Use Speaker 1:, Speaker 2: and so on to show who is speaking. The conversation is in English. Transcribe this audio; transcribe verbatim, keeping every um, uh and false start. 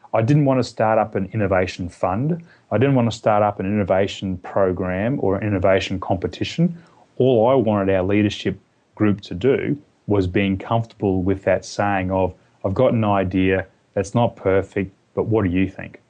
Speaker 1: I didn't want to start up an innovation fund. I didn't want to start up an innovation program or an innovation competition. All I wanted our leadership group to do was being comfortable with that saying of, I've got an idea that's not perfect, but what do you think?